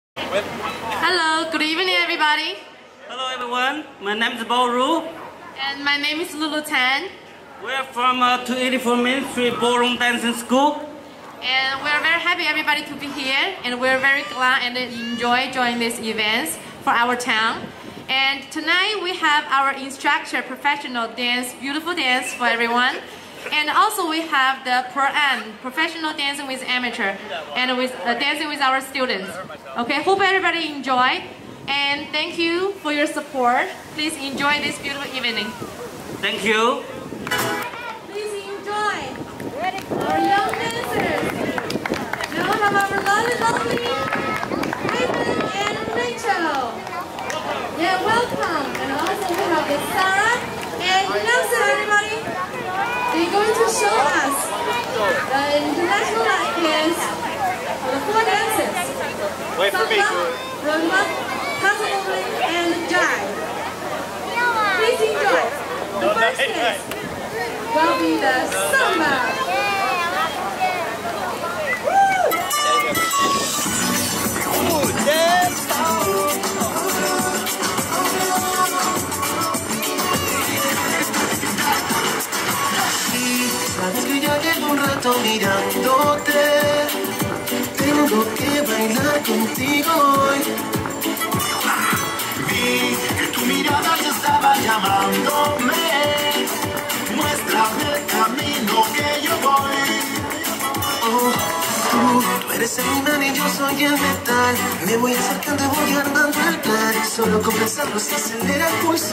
Hello, good evening everybody. Hello everyone, my name is Bao Ru. And my name is Lulu Tan. We're from 284 Main Street Ballroom Dancing School. And we're very happy everybody to be here, and we're very glad and enjoy joining these events for our town. And tonight we have our instructor, professional dance, beautiful dance for everyone. And also we have the Pro-Am, professional dancing with amateur, and with dancing with our students. Okay, hope everybody enjoy, and thank you for your support. Please enjoy this beautiful evening. Thank you. Please enjoy our young dancers. Now we have our lovely Raymond and Rachel. Yeah, welcome. And also we have the Sarah and Nelson, everybody. They're going to show us the international dance for the four dances. Samba, rumba, Casanova, and jive. Please enjoy. The first dance will be the Samba. Sabes que ya llevo un rato mirándote. Tengo que bailar contigo hoy. Vi que tu mirada ya estaba llamándome. Muéstrame el camino que yo voy. Tú eres el imán y yo soy el metal. Me voy acercando y voy armando el plan. Solo con pensarlo se acelera el pulso.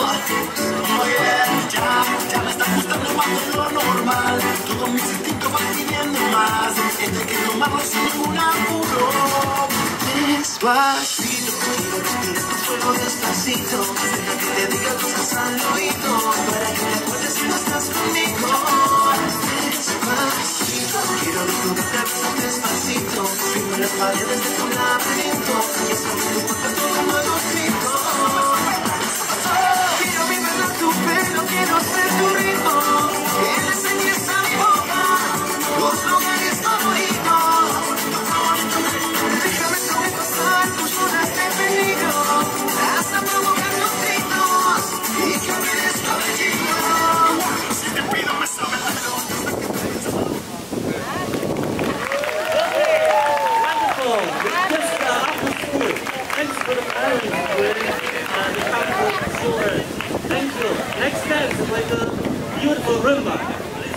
Oye, ya me está gustando más de lo normal. Todo mi instinto va pidiendo más. Esto hay que tomarlo sin ningún apuro. Despacito, quiero respirar tu suelo despacito. Deja que te diga cosas al oído, para que te acuerdes si no estás conmigo. Despacito, quiero desnudarte a besos despacito. Vivo las paredes de tu laberinto y sobre tu cuerpo todo nuevo grito. Quiero vibrar tu pelo, quiero ser tu ritmo. Que le enseñes a mi boca los lugares favoritos. Déjame sobrepasar tus zonas de peligro, hasta provocar los gritos y que olvides todo el giro. Si te pido me sabes la melodía. Wonderful. It's just after school. Thanks for the parents and the couple children. Thank you. Next dance is like a beautiful rumba.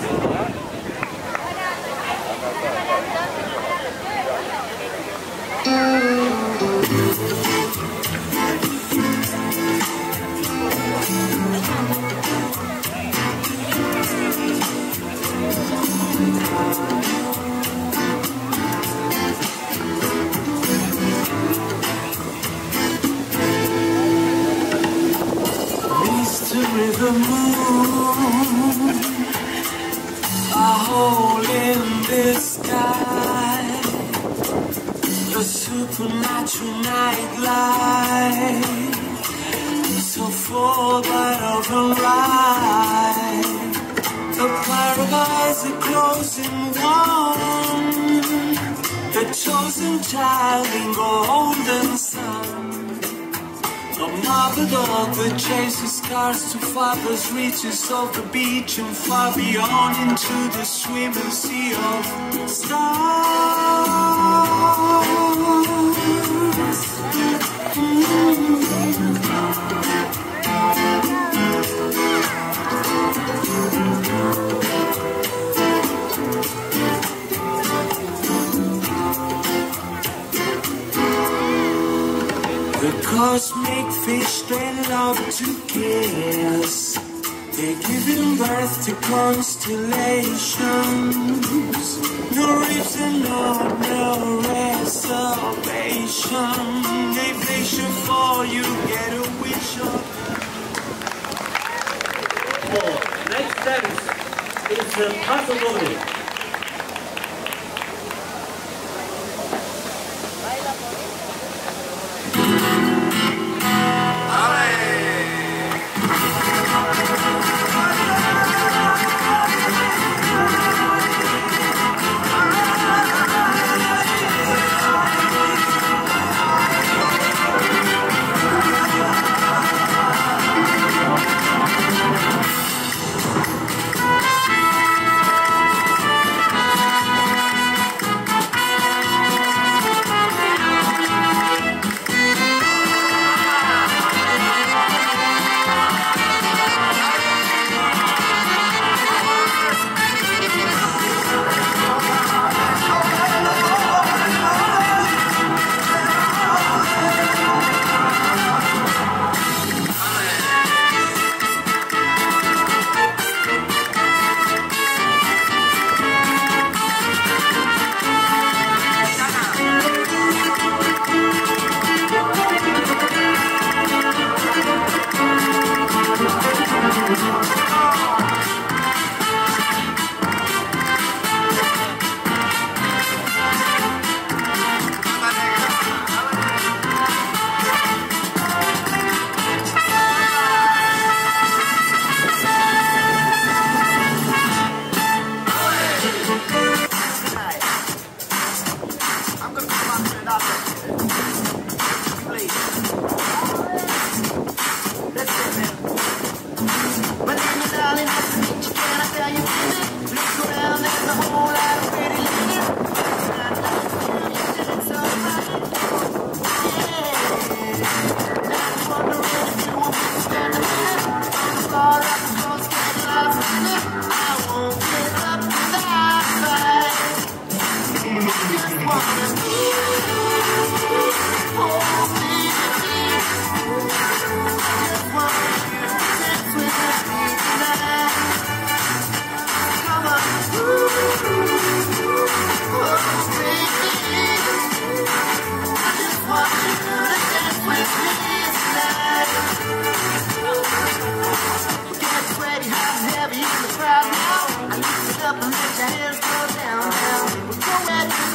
Mystery the moon, a hole in the sky, a supernatural nightlight, so full but override. The paradise is closing one, the chosen child in golden sun. A mother dog that chases cars to farthest reaches of the beach and far beyond into the swimming sea of stars. The cosmic fish, they love to kiss. They give them birth to constellations. No reefs and no reservation. If they should fall, you get a wish of. Next dance is Casanova. body hot and heavy in the crowd now. I lift it up and let your hands go down, down. We're going at